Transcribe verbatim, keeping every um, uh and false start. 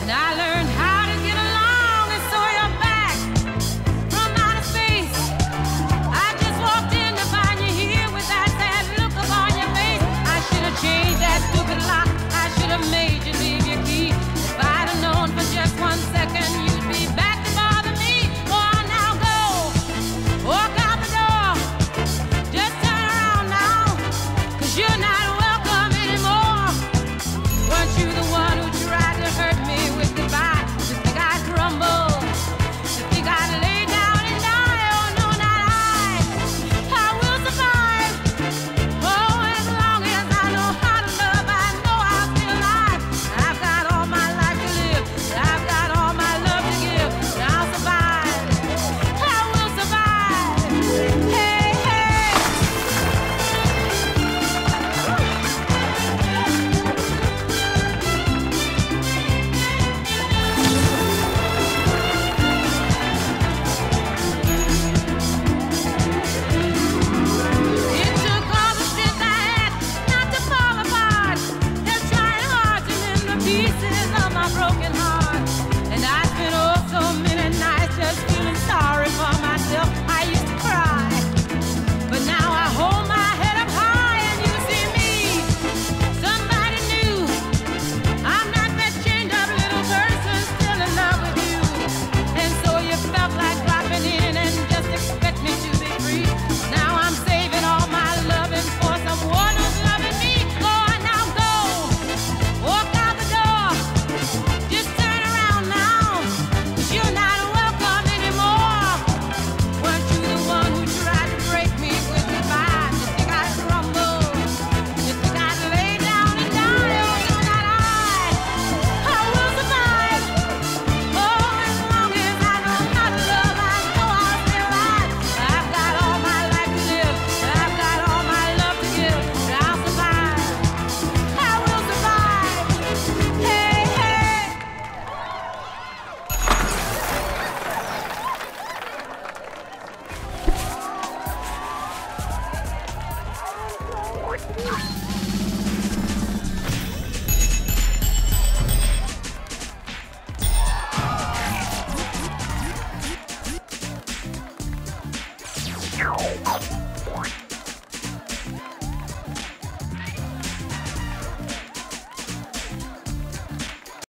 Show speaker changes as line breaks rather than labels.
And I learned how to get along, and so you're back from outer space. I just walked in to find you here with that sad look upon your face. I should have changed that stupid lock. I should have made you leave your key. If I'd have known for just one second you'd be back to bother me. Go on now, go. Walk out the door. Just turn around now, 'cause you're not welcome anymore. Weren't you the one who tried to hurt me with goodbye? You think I'd crumble? You think I'd lay down and die? Oh no, not I. I will survive. Oh, as long as I know how to love, I know I'll be alive. I've got all my life to live. I've got all my love to give. And I'll survive. I will survive. Hey, hey. It took all the strength I had not to fall apart. Just trying hard to mend the pieces of my broken heart. And I spent oh so many nights just feeling sorry for myself. I used to cry, but now I hold my head up high and you see me, somebody new. I'm not that chained up little person still in love with you. And so you felt like dropping in and just expect me to be free. Now I'm saving all my loving for someone who's loving me. Go on now, go. Walk out the door. Just turn around now, 'cause you're not welcome anymore. Weren't you the one who tried to break me with goodbye? You think I'd crumble? You think I'd lay down and die? Oh no, not I. I will survive. Oh, as long as I know how to love, I know I'll stay alive. I've got all my life to live. I've got all my love to give. And I'll survive. I will survive. Hey, hey.
Ow.